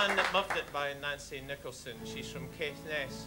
Man That Muffed It by Nancy Nicholson. She's from Caithness.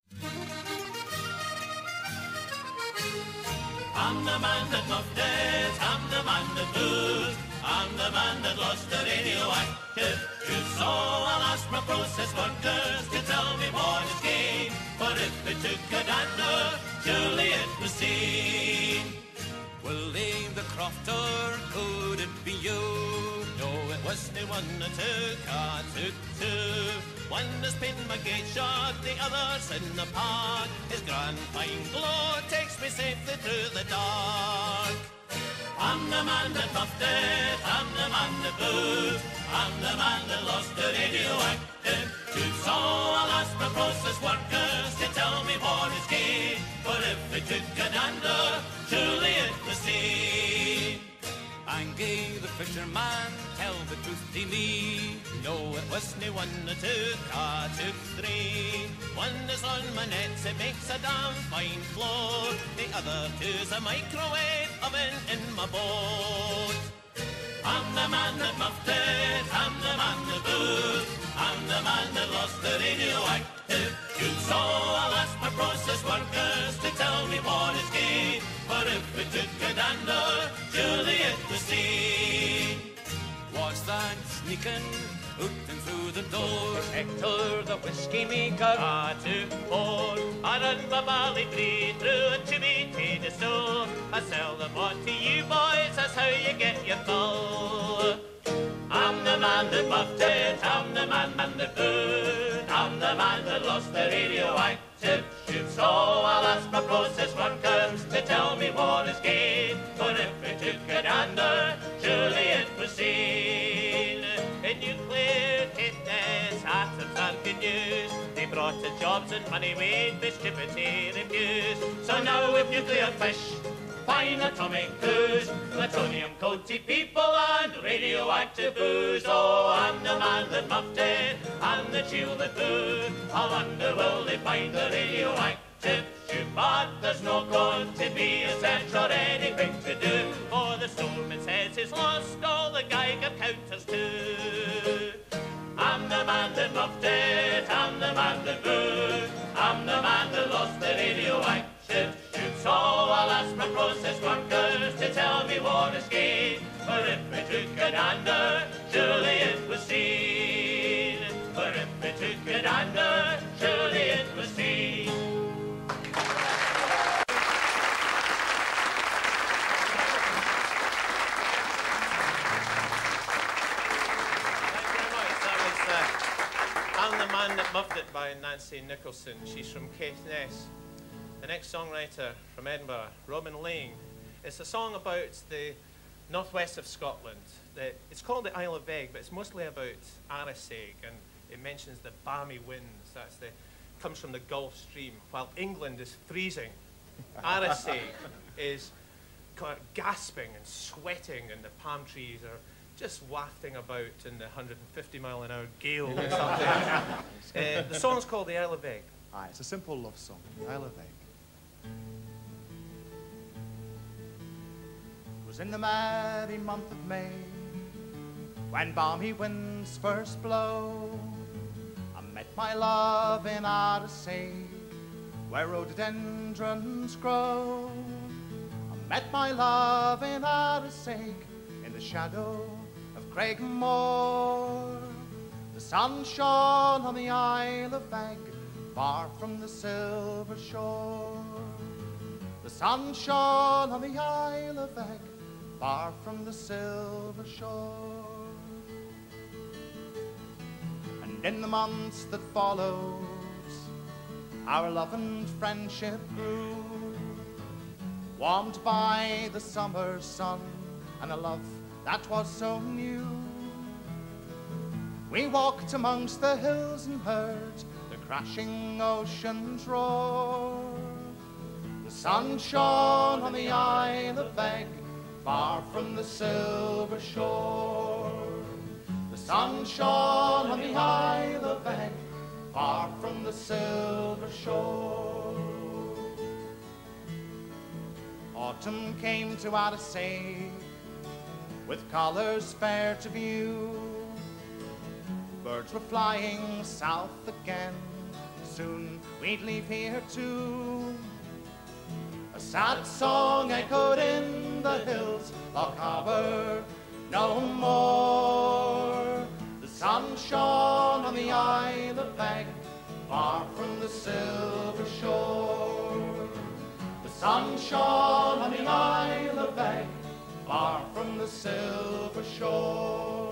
I'm the man that muffed it, I'm the man that boozed, I'm the man that lost the radioactive juice. So I'll ask my process workers to tell me what is gain, for if they took a dander, surely it was seen. Will leave the crofter, could it be you? No, it wasn't one that took, I took two. One has pinned my gate shut, the other's in the park. His grand fine glow takes me safely through the dark. I'm the man that muffed it, I'm the man that boozed, I'm the man that lost the radioactive juice. So I'll ask my process workers to tell me what is gain, for if it took a dander, surely it was seen. Eigg, the fisherman, tell the truth to me. No, it wasn't one that took, I took three. One is on my nets, it makes a damn fine float. The other two's a microwave oven in my boat. I'm the man that muffed it, I'm the man that boozed, I'm the man that lost the radioactive juice. So I'll ask my process workers to tell me what is gain, for if it took a dander, surely it was seen. Was that sneaking out and through the door? Hector, the whiskey maker, I took four. I run my Ballydree through a chimney to store. I sell them on to you boys, that's how you get your fill. I'm the man that muffed it, I'm the man that boozed, I'm the man that lost the radioactive juice. So I'll ask my process workers to tell me what is gain, for if it took a dander, surely it was seen. In nuclear Caithness, atoms are good news. They brought us jobs and money with distributed reviews. So now with nuclear fish, fine atomic booze, plutonium-coated people and radioactive booze. Oh, I'm the man that muffed it, I'm the chiel that booed. I wonder will they find the radioactive shoe, but there's no going to be a search or anything to do, for the storeman says he's lost all the Geiger counters too. I'm the man that muffed it, I'm the man that booed, I'm the man that lost the radioactive shoe. So I'll ask my process workers to tell me what is gain, for if it took a dander, surely it was seen. For if it took a dander, surely it was seen. I'm the Man That Muffed It by Nancy Nicholson. She's from Caithness. The next songwriter from Edinburgh, Robin Lang. It's a song about the northwest of Scotland. It's called the Isle of Eigg, but it's mostly about Eigg, and it mentions the balmy winds. Comes from the Gulf Stream, while England is freezing. Eigg is kind of gasping and sweating, and the palm trees are just wafting about in the 150-mile-an-hour gale or something. The song's called The Isle of Eigg. Aye, it's a simple love song, The Isle of Eigg. It was in the merry month of May, when balmy winds first blow, I met my love in Eigg, where rhododendrons grow. I met my love in Eigg, in the shadow of Craigmore. The sun shone on the Isle of Eigg, far from the silver shore. The sun shone on the Isle of Eigg, far from the silver shore. And in the months that followed, our love and friendship grew, warmed by the summer sun and a love that was so new. We walked amongst the hills and heard the crashing ocean's roar. The sun shone on the Isle of Eigg, far from the silver shore. The sun shone on the Isle of Eigg, far from the silver shore. Autumn came to Eigg, with colours fair to view. birds were flying south again. Soon we'd leave here too. A sad song echoed in the hills, Loch Harbour no more. The sun shone on the Isle of Eigg, far from the silver shore. The sun shone on the Isle of Eigg, far from the silver shore.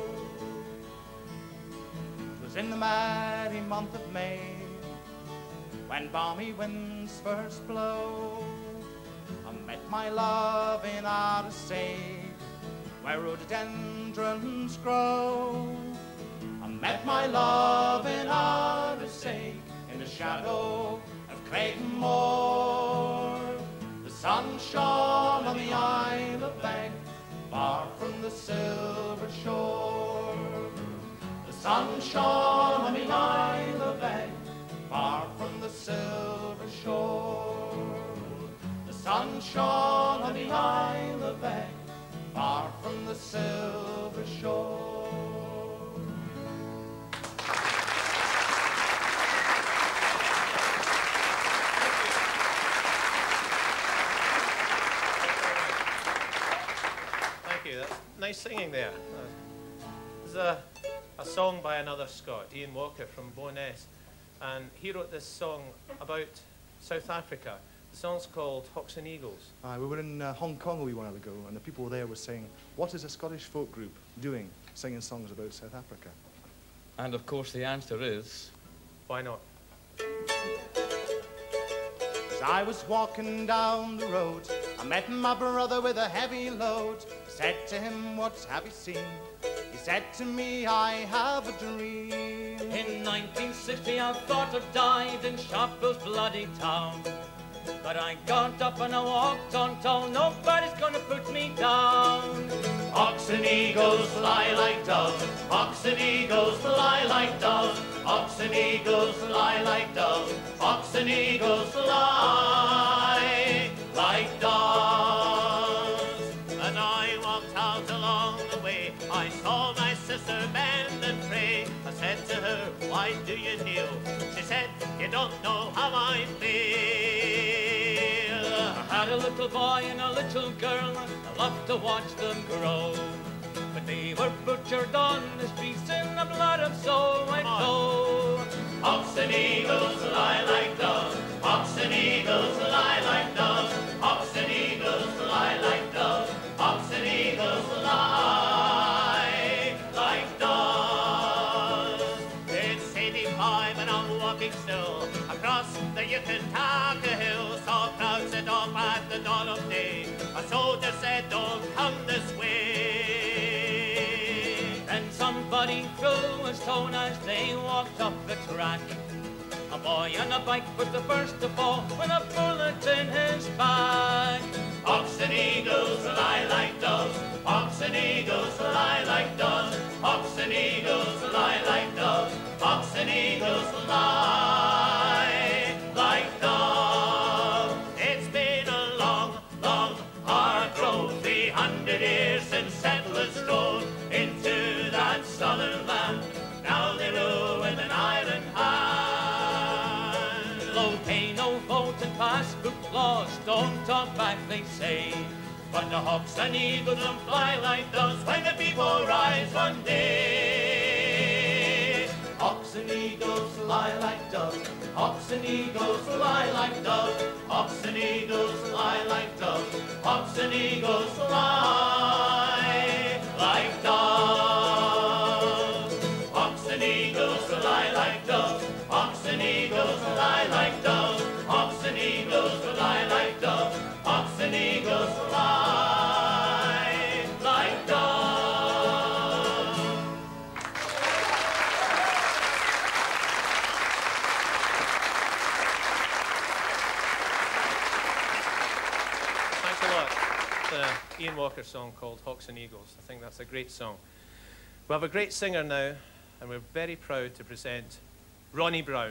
It was in the merry month of May, when balmy winds first blow, I met my love in Eigg, where rhododendrons grow. I met my love in Eigg, in the shadow of Clayton Moor. The sun shone on the Isle of Eigg, far from the silver shore. The sun shone on the Isle of Eigg, far from the silver shore. The sun shone on the Isle of Eigg, far from the silver shore. Thank you. That's nice singing there. This is a song by another Scot, Ian Walker from Bo'ness. And he wrote this song about South Africa. The song's called Hawks and Eagles. We were in Hong Kong a wee while ago, and the people there were saying, what is a Scottish folk group doing, singing songs about South Africa? And of course the answer is... Why not? As I was walking down the road, I met my brother with a heavy load. Said to him, what have you seen? He said to me, I have a dream. In 1960 I thought I died in Sharpeville's bloody town. But I got up and I walked on, told nobody's gonna put me down. Hawks and eagles fly like doves, hawks and eagles fly like doves, hawks and eagles fly like doves, hawks and eagles fly like doves. And I walked out along the way. I saw my sister bend and pray. I said to her, why do you kneel? She said, you don't know how I feel. I had a little boy and a little girl, I loved to watch them grow. But they were butchered on the streets in the blood of so I know. Hawks and eagles fly like doves, hawks and eagles fly like doves, hawks and eagles fly like doves, hawks and eagles fly like doves. It's 85 and I'm walking still across the Yucataka Hill. Saw crowds set off at the dawn of day. A soldier said, don't come this way. Then somebody threw a stone as they walked up the track. A boy on a bike was the first to fall with a bullet in his back. Hawks and eagles fly like doves, hawks and eagles fly like doves, hawks and eagles fly like doves, hawks and eagles fly like doves. It's been a long, long, Hard road, 300 years since settlers strode into that southern land. Now they rule with an iron hand. Low pay, no vote and passbook laws don't talk back, they say. But the hawks and eagles will fly like doves when the people rise one day. Hawks and eagles fly like doves, hawks and eagles fly like doves, hawks and eagles fly like doves, hawks and eagles fly like doves. Hawks and eagles fly like doves, hawks and eagles fly like doves, hawks and eagles fly like doves, hawks and eagles fly like doves. Thanks a lot. It's an Ian Walker song called Hawks and Eagles. I think that's a great song. We have a great singer now, and we're very proud to present Ronnie Browne.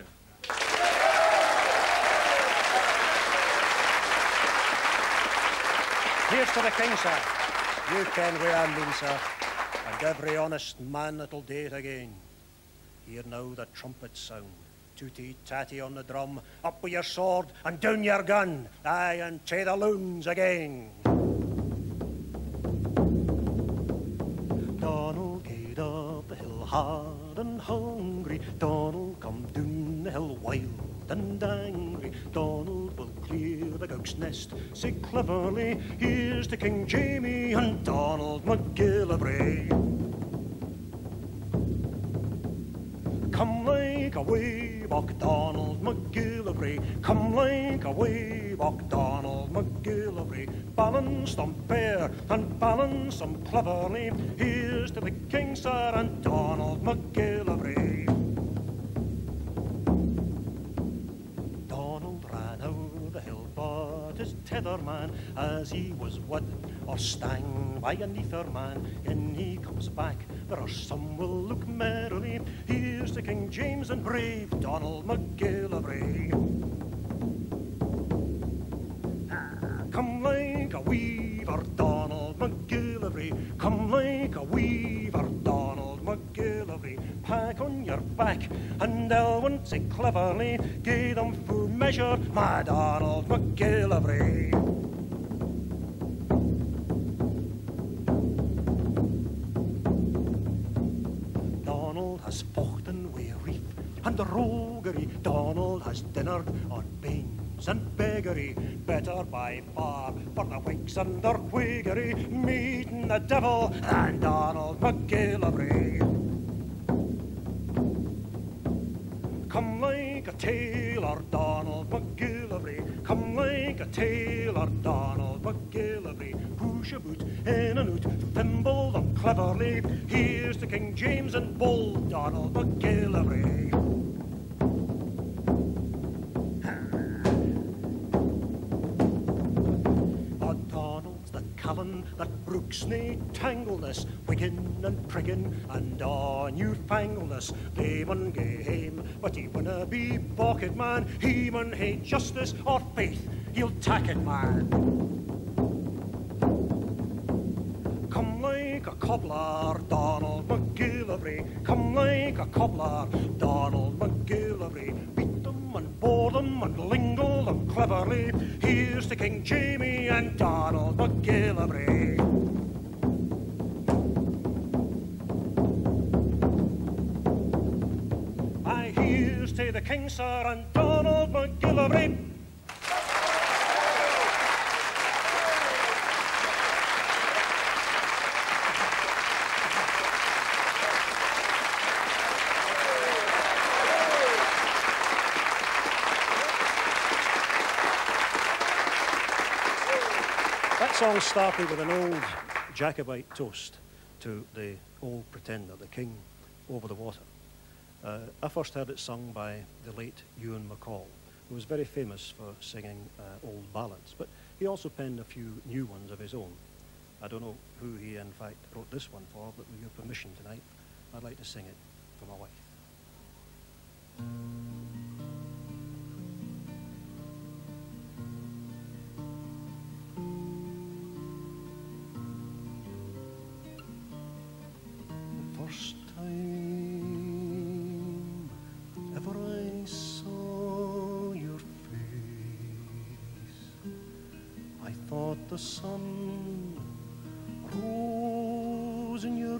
Here's to the king, sir. You ken where I mean, sir. And every honest man that'll do it again. Hear now the trumpets sound. Tooty-tatty on the drum, up with your sword and down your gun, aye, and to the loons again. Donald gaed up the hill hard and hungry, Donald come down the hill wild and angry. Donald will clear the gowk's nest, say cleverly, here's to King Jamie and Donald McGillivray. Come like a waybuck, Donald McGillivray. Come like a waybuck, Donald McGillivray. Balance them fair and balance them cleverly. Here's to the King, sir, and Donald McGillivray. Donald ran out the hill, but his tether man, as he was wed or stang by a neither man, in he comes back. There are some will look merrily. Here's to King James and brave Donald McGillivray. Come like a weaver, Donald McGillivray. Come like a weaver, Donald McGillivray. Pack on your back and Elwyn say cleverly, gie them full measure, my Donald McGillivray. Has fochten wi' reef and roguery. Donald has dinnered on banes and beggary. Better by far for the Whigs and their Whiggery, meeting the devil and Donald McGillivray. Come like a tailor, Donald McGillivray. Come like a tailor, Donald McGillivray. Push a boot in and out, thimble them cleverly. Here's to King James and Bull, Donald McGillivray. Donald's the Callan that brooks nae tangleness, wiggin' and priggin' and all newfangleness. They mun gae hame, but he winna be balked, man. He mun hae justice or faith, he'll tack it, man. Come like a cobbler, Donald McGillivray. Come like a cobbler, Donald McGillivray. Beat them and bore them and lingle them cleverly. Here's to King Jamie and Donald McGillivray. Aye, here's to the King, sir, and Donald McGillivray. That song started with an old Jacobite toast to the old pretender, the king over the water. I first heard it sung by the late Ewan MacColl, who was very famous for singing old ballads, but he also penned a few new ones of his own. I don't know who he in fact wrote this one for, but with your permission tonight, I'd like to sing it for my wife. First time ever I saw your face, I thought the sun rose in your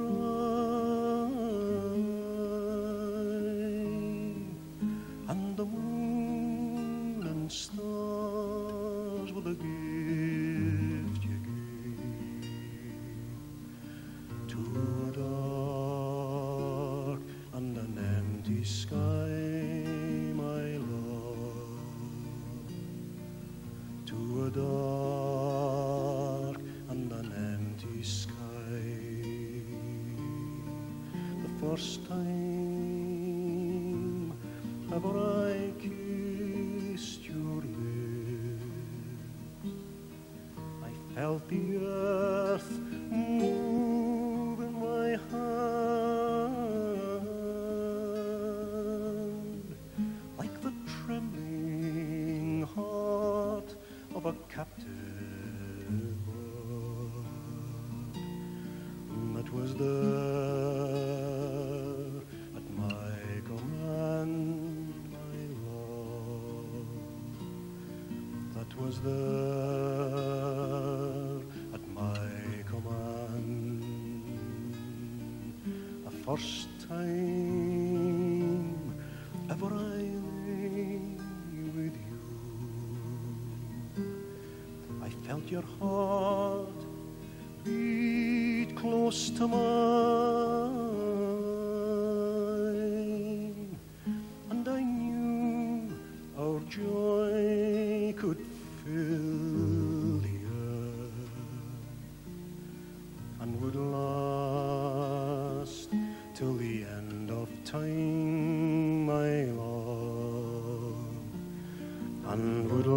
eye, and the moon and stars were the gift you gave to a dark and an empty sky, my love, to a dark and an empty sky. The first time ever I kissed your lips, I felt the earth move in my hand, like the trembling heart of a captive bird that was there at my there at my command. The first time ever I lay with you, I felt your heart beat close to mine, and I knew our joy could fill the earth and would last till the end of time, my love, and would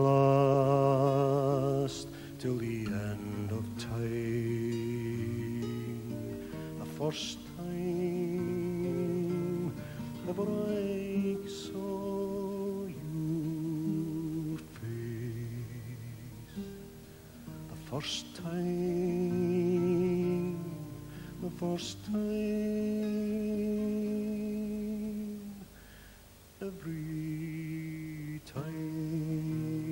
last till the end of time. The first time ever I saw your face, the first time, the first time, every time.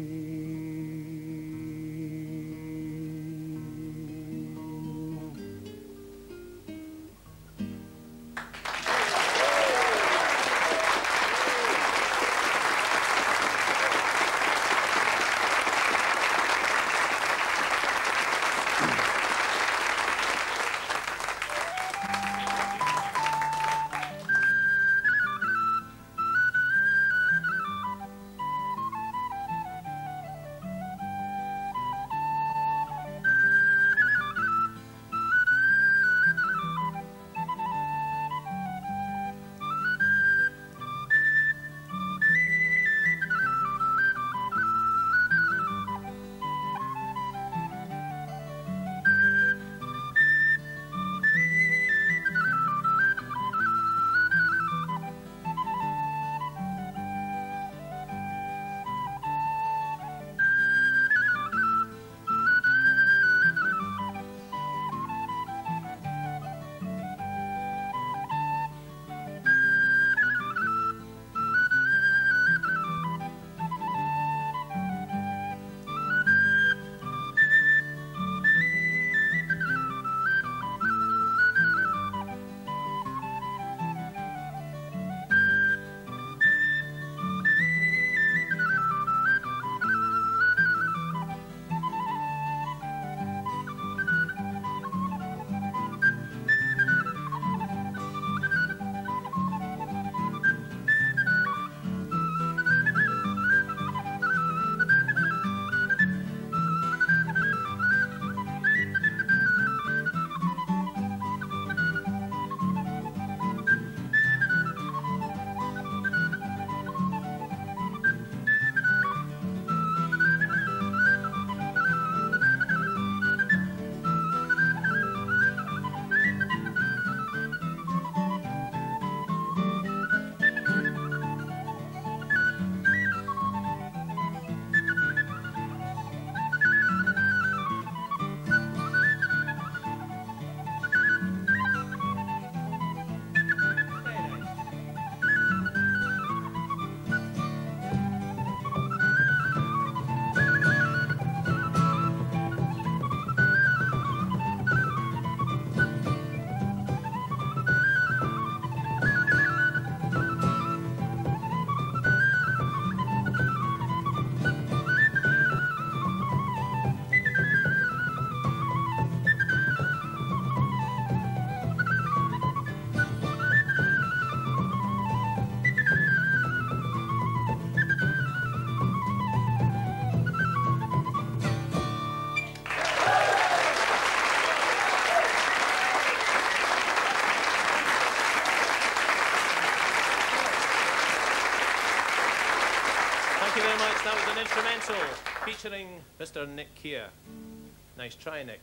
Thank you very much. That was an instrumental featuring Mr. Nick here. Nice try, Nick.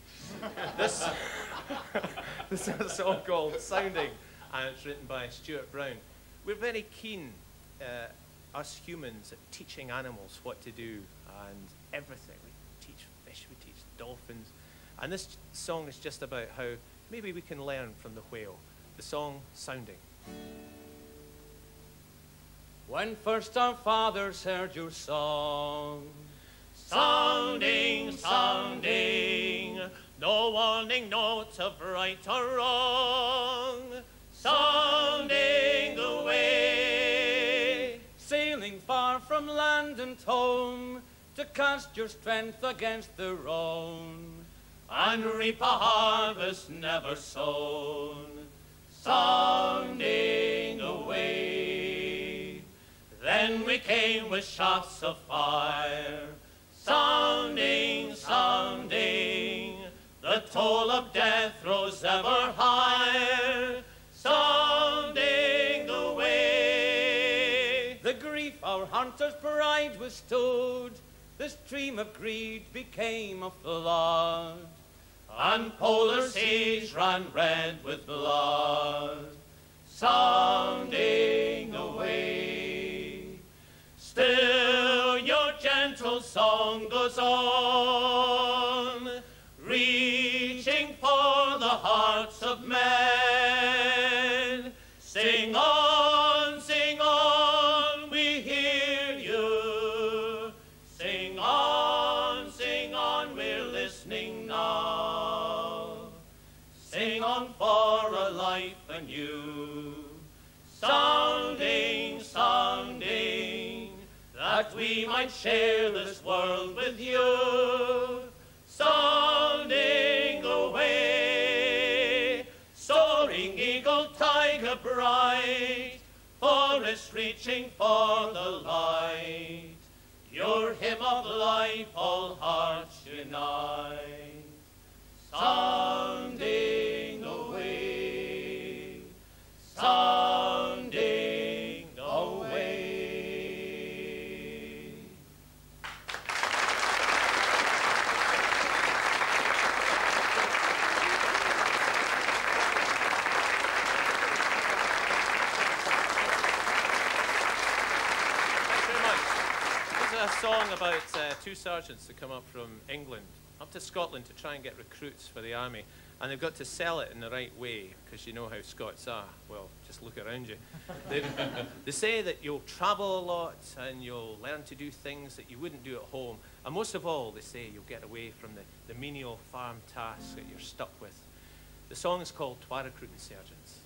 This is a song called Sounding, and it's written by Stuart Browne. We're very keen, us humans, at teaching animals what to do and everything. We teach fish, we teach dolphins. And this song is just about how maybe we can learn from the whale. The song Sounding. When first our fathers heard your song, Sounding, sounding, no warning notes of right or wrong. Sounding away, sailing far from land and home, to cast your strength against the Rhone, and reap a harvest never sown. Sounding away, then we came with shafts of fire. Sounding, sounding, the toll of death rose ever higher. Sounding away, the grief our hunter's pride withstood, the stream of greed became a flood, and polar seas ran red with blood. Sounding away, still your gentle song goes on, reaching for the hearts of men. Sing on, we hear you. Sing on, we're listening now. Sing on for a life anew. Sounding, sounding, that we might share this world with you. Sounding away, soaring eagle, tiger bright, forest reaching for the light. Your hymn of life all hearts unite. Sounding away, sounding away. A song about two sergeants that come up from England up to Scotland to try and get recruits for the army, and they've got to sell it in the right way, because you know how Scots are. Well, just look around you. They say that you'll travel a lot and you'll learn to do things that you wouldn't do at home, and most of all they say you'll get away from the menial farm tasks that you're stuck with. The song is called Twa Recruiting Sergeants.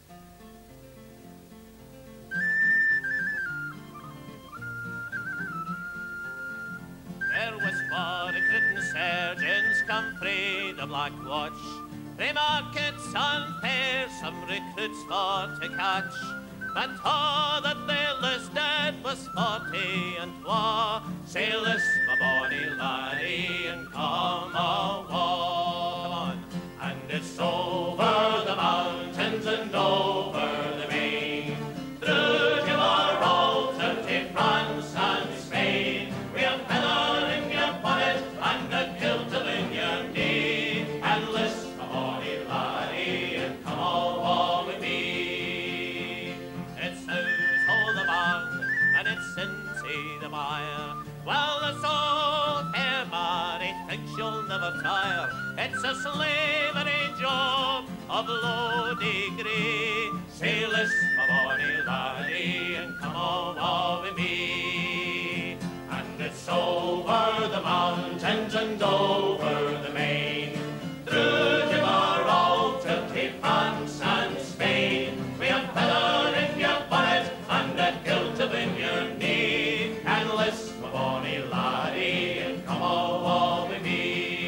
There was 4 recruiting sergeants come frae the Black Watch. They markets and fairs some recruits for to catch. But all that they listed was 40 and 2. Say list, my bonny laddie, and come awa. Come on. And it's over the mountains and over the main, through Gibraltar to France and Spain. We have feather in your bonnet and a kilt in your knee. And list, my bonny laddie, and come awa with me. It's out o' the barn and it's into the mire. Well, this old fair Mary thinks you'll never tire. It's a slavery job of low degree. Say list, my bonny laddie, and come awa with me. And it's over the mountains and over the main, through Gibraltar to France and Spain. We have feather in your bonnet and a kilt in your knee. And list, my bonny laddie, and come awa with me.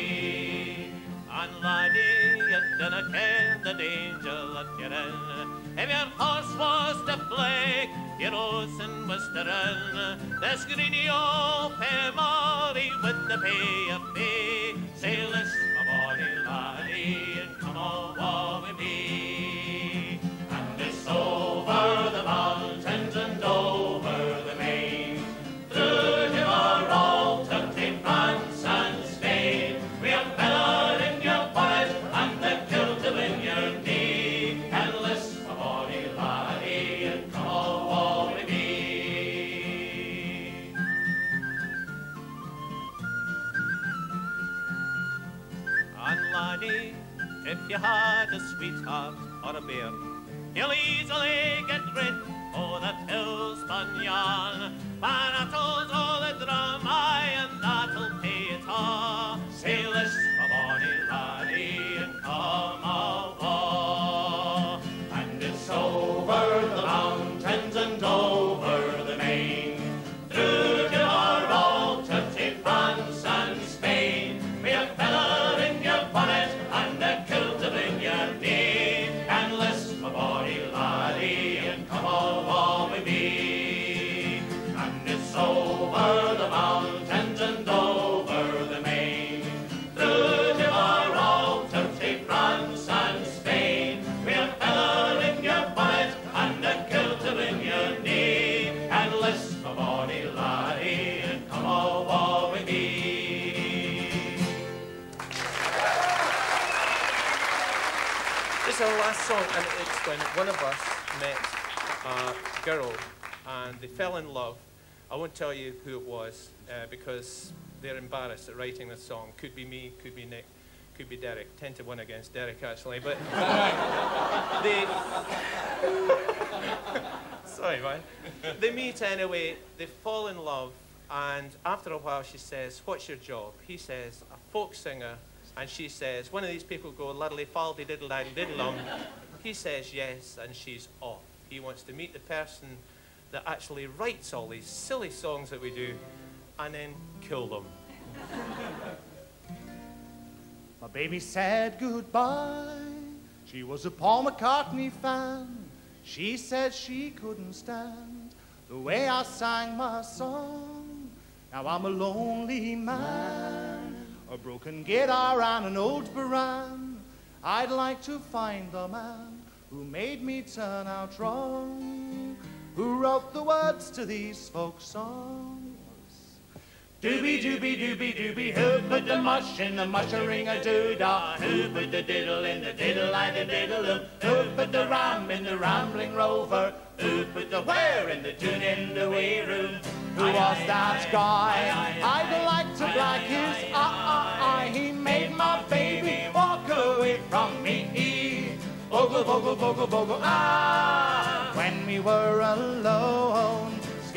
And laddie, you dinna ken the danger that you're in. If your horse was to flake, your oasin was to run. This greedy old fair Mary with the pay of me. Say list, my bonny laddie, and come awa with me. And it's over the mountains and over the main, through Gibraltar to France and Spain. We have feather in your bonnet and a kilt in your knee. And list, my bonny laddie, and come awa with me. And laddie, if you had a sweetheart or a bear, you'll easily get rid o' that ill-spun yarn. But I told all the drum, aye, and that'll pay is our last song, and it's when one of us met a girl and they fell in love. I won't tell you who it was because they're embarrassed at writing this song. Could be me, could be Nick, could be Derek. Tend to win against Derek, actually, but they... Sorry, man. They meet anyway, they fall in love, and after a while she says, "What's your job?" He says, "A folk singer." And she says, "One of these people go luddly faldy diddle diddle. He says yes, and she's off. He wants to meet the person that actually writes all these silly songs that we do, and then kill them. My baby said goodbye. She was a Paul McCartney fan. She said she couldn't stand the way I sang my song. Now I'm a lonely man, a broken guitar and an old baran. I'd like to find the man who made me turn out wrong, who wrote the words to these folk songs. Doobie doobie doobie doobie, who put the mush in the mushering-a-doo-dah? Who put the diddle in the diddle-I-the-diddle-oo? Who put the ram in the rambling rover? Who put the where in the tune in the wee room? Who was that guy? I'd like to black his eye. He made my baby walk away from me. Bogle, bogle, bogle, bogle, ah! When we were alone,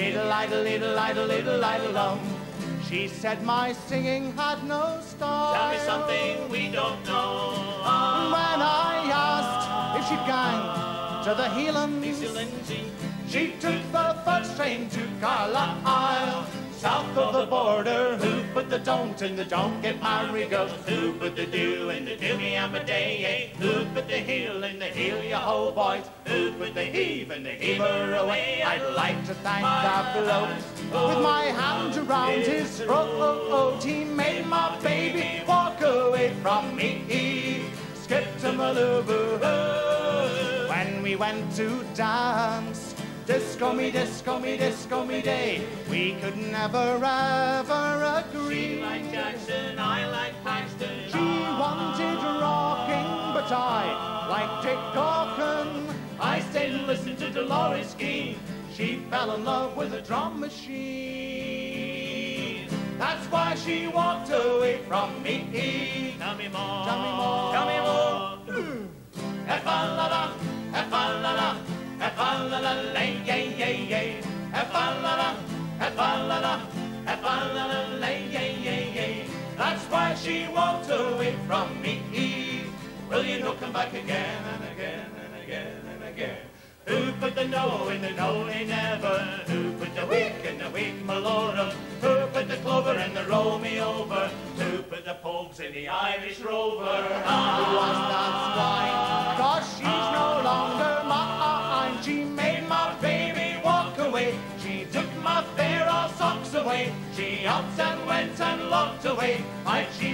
skate-a-light-a-liddle-light-a-liddle-light-a-lum. She said my singing had no style. Tell me something we don't know. When I asked if she'd gang to the Heelans, she took the first train to Carlisle. South of the border, who put the don't in the don't get married girls? Who put the do in the doomy and the day? Who put the heel in the heel, you ho boys? Who put the heave in the heaver away? I'd like to thank that bloke with my hand around his throat. He made my baby walk away from me. Skip to Malibu when we went to dance. Disco me, disco me, disco me day. We could never ever agree. She liked Jackson, I liked Paxton. She wanted rocking, but I liked Dick Dawkins. I stayed and listened to Dolores Keane. She fell in love with a drum machine. That's why she walked away from me. Tell me more. Tell me more. Tell me more. F-a-la-la, F-a-la-la, F-a-la-la, yay, yay, yay. F-a-la-la, F-a-la-la, F-a-la-la, yay, yay, yay. That's why she walked away from me. Will you not come back again and again and again and again? Who put the no in the no, they never? Who put the weak in the weak malorum? Who put the clover in the roll me over? Who put the pogues in the Irish rover? Who was that swine? 'Cause she's no longer mine. She made my baby walk away. She took my fair all socks away. She ups and went and locked away. She